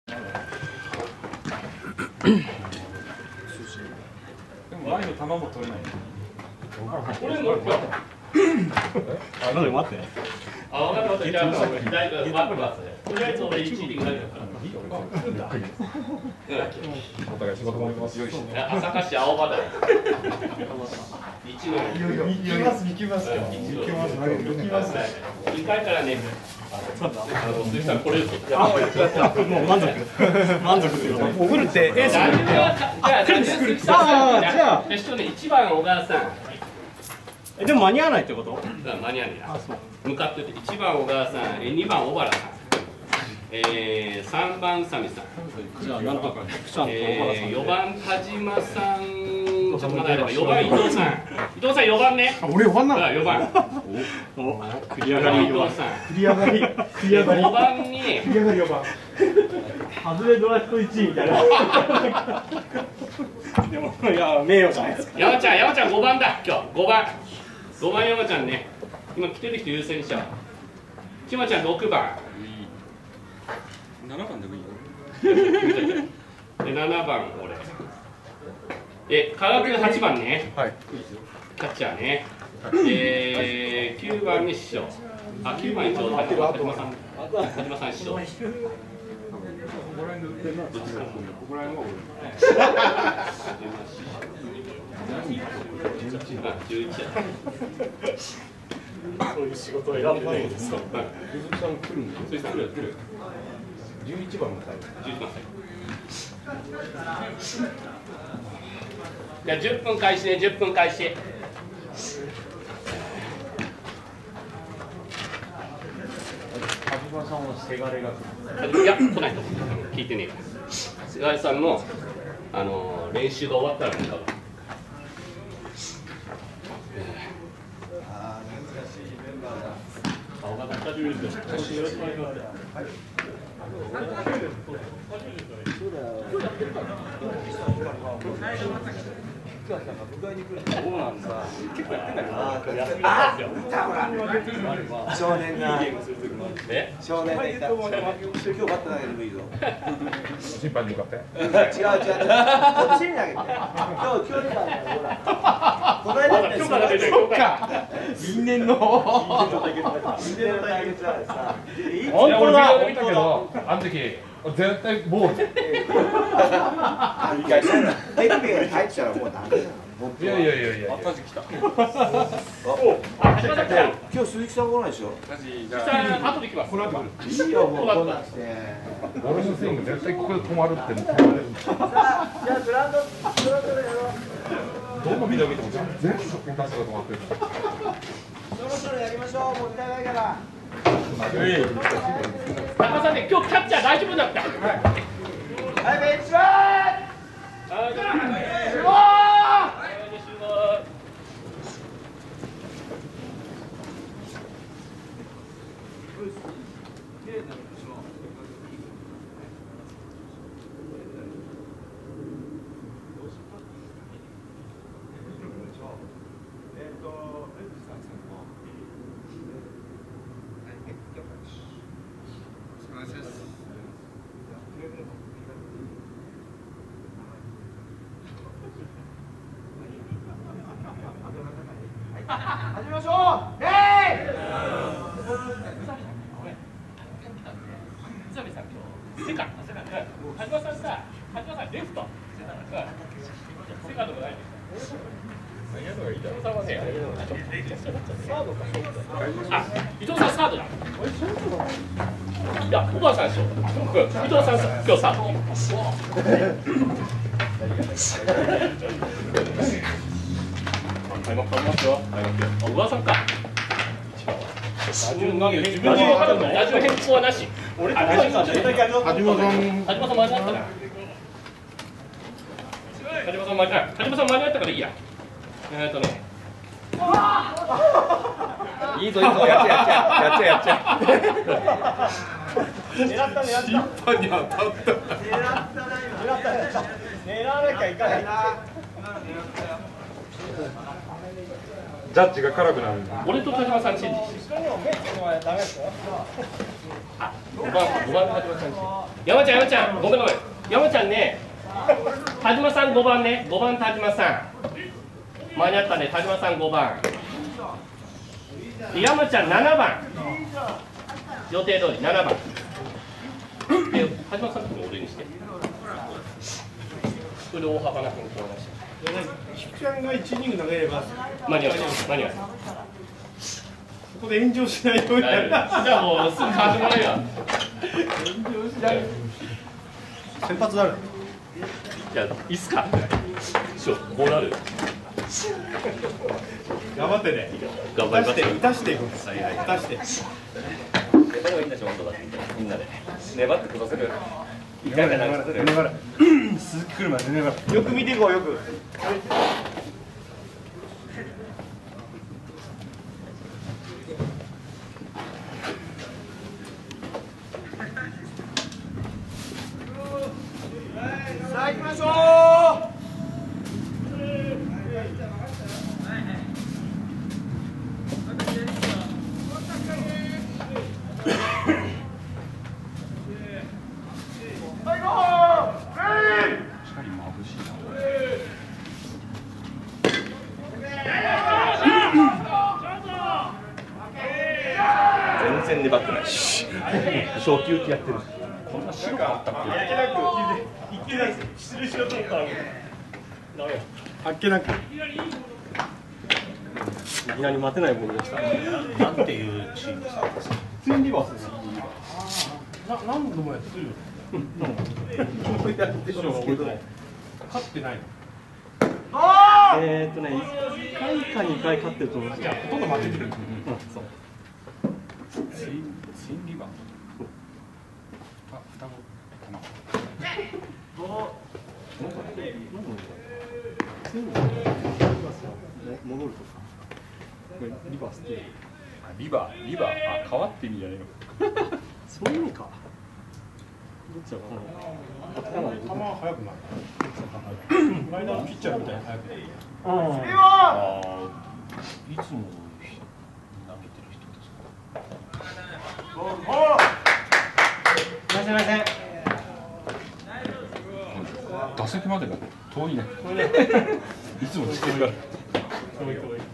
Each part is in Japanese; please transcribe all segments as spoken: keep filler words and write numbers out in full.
でも前の球も取れない。 これ乗るか。 あ、なんで待って。 あ、分かった分かった。じゃあ、左から待ってます。とりあえず俺一リング投げるから。 お互い仕事もあります。 朝霞市青葉台。一の。 見ます、見ます。見ます、見ます。 二回からね。あの、鈴木さん、これです。 もう満足。満足っていうか、もうフルってエース。 じゃあ、じゃあ、鈴木さん。じゃあ、一人一番小川さん。 え、でも間に合わないってこと？ 間に合わないな。向かってて、一番小川さん、二番小原さん。えー、三番サミさん。 じゃあ、なんとか。 えー、四番田島さん。ちょっとまだあれば、四番伊藤さん。伊藤さん、四番ね。 俺四番なの。 四番。 お、繰り上がり。 伊藤さん。 繰り上がり。繰り上がり。 五番に。 繰り上がり四番。 外れドラフト一位みたいな。でも、いや、名誉じゃないですか。 山ちゃん、山ちゃん五番だ。今日、五番。五番山ちゃんね。今来てる人優先者。きまちゃん六番。 七番でもいいよ。 で、七番俺。で、科学八番ね。 はい。 キャッチャーね。えー、九番に師匠。あ、九番にちょうど田島さん。田島さん師匠。 ここら辺で売ってるな。ここら辺は俺。 十一や。 そういう仕事を選ばないんですか。 鈴木さん来るんで。 鈴木さん来る来る。 十一番の最後。 十一番最後。じゃあ十分開始ね、十分開始。 田島さんはせがれが来いや、来ないと思う。聞いてねえから。菅井さんの、あのー、練習が終わったらね、多分。ああ、懐かしいメンバーだ。顔が久しぶりですよ。よろしくお願いします。はい。そうだよ。そうなんだ。結構やってんだけど。あ、 少年が少年がいた。今日バット投げてもいいぞ。 審判に向かって。 違う違う違う。こっちに投げて。今日今日出たんだよ。ほら。この間ね。 今日から出てる。 そっか。 因縁の。 因縁の対決はさ。 本当だ。見たけど、あの時絶対ボール。 いや、そんなテレビが入っちゃうもうダメだ。 いやいやいやいや。 マジ来た。 今日鈴木さん来ないでしょ。 鈴木さん後で来ます。 いいよもう来なくて。 俺のスイング絶対ここで止まるって。 じゃあグラウンドグラウンドでやろう。 どんなビデオ見ても全部ショッピングカートが止まってる。 そろそろやりましょう。もったいないから。 高田さんね、今日キャッチャー大丈夫だった。はい、 ベンチワー。 はい、集合。 始めましょう。えい。 宇佐美さん今日セカンド、セカンド。田島さんさ、田島さんレフト。セカンドがないんですよ。伊藤さんはね、サードか。あ、伊藤さんサードだ。いや、小川さんでしょ。伊藤さん今日サード。開幕変わりますよ。小川さんか。自分で分かるの？打順変更はなし。俺田島さん。田島さん間に合ったから。田島さん間に合った。田島さん間に合ったからいいや。えっとね。 いいぞいいぞ、やっちゃやっちゃやっちゃやっちゃ。 狙った狙った。 審判に当たった。 狙ったな今。狙った狙った。 狙わなきゃいかない。 ジャッジが辛くなる。 俺と田島さんチェンジして。 後ろにも目つけてもらえばダメですよ。 あ、 ごばんごばんの田島さんに山ちゃん山ちゃんごめんごめん山ちゃんね田島さんごばんねごばん田島さん間に合ったね田島さんごばんで山ちゃんななばん予定通りななばんで田島さんのとこに俺にしてそれで大幅な変更なし菊ちゃんがいちイニング投げれば間に合う間に合うここで炎上しないようになるじゃあもうすぐ変わってもらえよ先発だるじゃあいいっすかしょこうなる頑張ってね頑張りますよ打たしていくんです打たして粘ればいいんだし温度だってみんなで粘ってくださる一回目流れてる粘る鈴木来るまで粘るよく見ていこうよくさあ行きましょう全然粘ってないし小休憩やってるこんな白かったっけいけない出塁しようと思ったらあっけなくいきなり待てないボールでしたなんていうチームさツインリバースですな何度もやってるよやってるのが覚えてない勝ってないのえーっとねいっかいかにかい勝ってると思うんですよほとんど負けてるうんそうツインツインリバーあ双子かな戻るとかリバースってあリバーリバーあ変わって意味じゃねえのそういう意味かどっちだろう球は速くなるこの間のピッチャーみたいに速くなるああいつも投げてる人ですかすいませんすいません打席までが遠いねいつもつけるから遠い遠い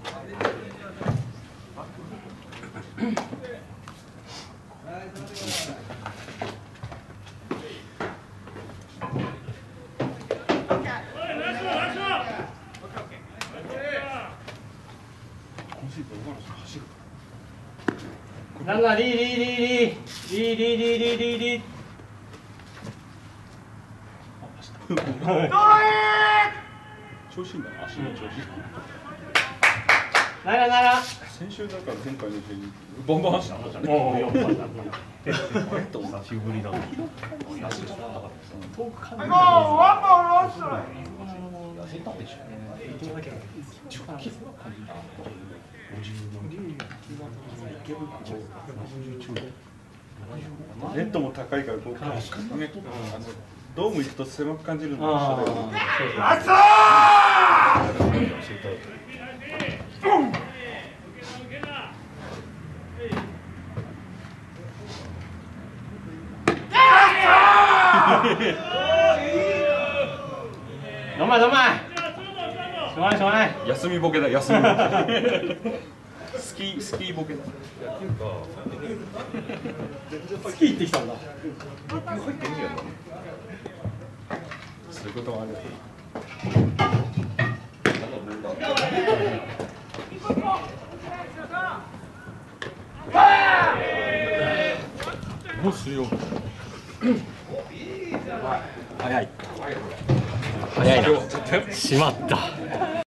ランナーリーリーリーリーリーリーリーリーリーリーリー調子いいんだな足の調子ならなら先週だから前回のうちにボンボン走ったんじゃねおおよかった久しぶりだな遠く感じるネットも高いからこうね、ドーム行くと狭く感じるのあどまいどまいしょうがないしょうがない休みボケだ休みボケスキースキーボケだスキー行ってきたんだそういうこともあるよもうするよ早い早いなしまった